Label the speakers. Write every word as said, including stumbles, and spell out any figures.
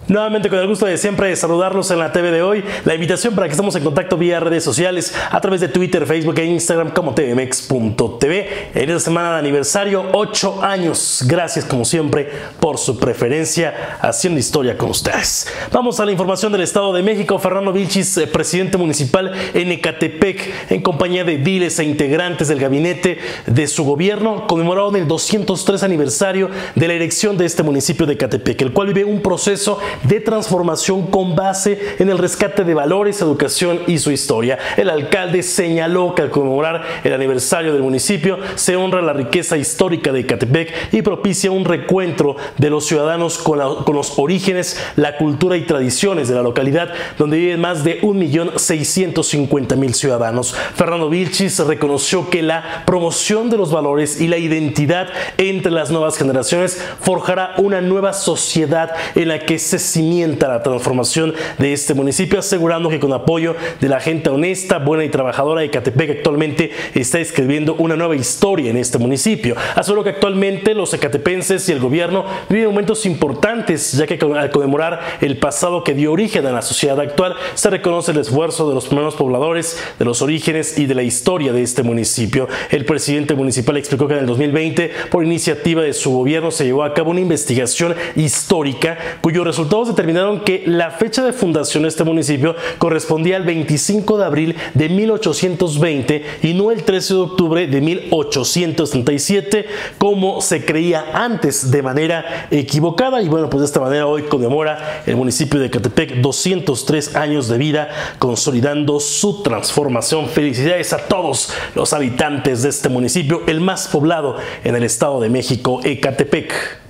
Speaker 1: Nuevamente con el gusto de siempre saludarlos en la T V de hoy. La invitación para que estemos en contacto vía redes sociales a través de Twitter, Facebook e Instagram como T V M X punto T V. En esta semana de aniversario, ocho años. Gracias como siempre por su preferencia haciendo historia con ustedes. Vamos a la información del Estado de México. Fernando Vilchis, presidente municipal en Ecatepec, en compañía de ediles e integrantes del gabinete de su gobierno, conmemoraron el doscientos tres aniversario de la elección de este municipio de Ecatepec, el cual vive un proceso de transformación con base en el rescate de valores, educación y su historia. El alcalde señaló que al conmemorar el aniversario del municipio se honra la riqueza histórica de Ecatepec y propicia un reencuentro de los ciudadanos con, la, con los orígenes, la cultura y tradiciones de la localidad, donde viven más de un millón seiscientos cincuenta mil ciudadanos. Fernando Vilchis reconoció que la promoción de los valores y la identidad entre las nuevas generaciones forjará una nueva sociedad en la que se cimienta la transformación de este municipio, asegurando que con apoyo de la gente honesta, buena y trabajadora de Ecatepec actualmente está escribiendo una nueva historia en este municipio. Aseguró que actualmente los ecatepenses y el gobierno viven momentos importantes, ya que al conmemorar el pasado que dio origen a la sociedad actual, se reconoce el esfuerzo de los primeros pobladores, de los orígenes y de la historia de este municipio. El presidente municipal explicó que en el dos mil veinte, por iniciativa de su gobierno, se llevó a cabo una investigación histórica cuyos resultados determinaron que la fecha de fundación de este municipio correspondía al veinticinco de abril de mil ochocientos veinte y no el trece de octubre de mil ochocientos treinta y siete, como se creía antes de manera equivocada. Y bueno, pues de esta manera hoy conmemora el municipio de Ecatepec doscientos tres años de vida, consolidando su transformación. Felicidades a todos los habitantes de este municipio, el más poblado en el Estado de México, Ecatepec.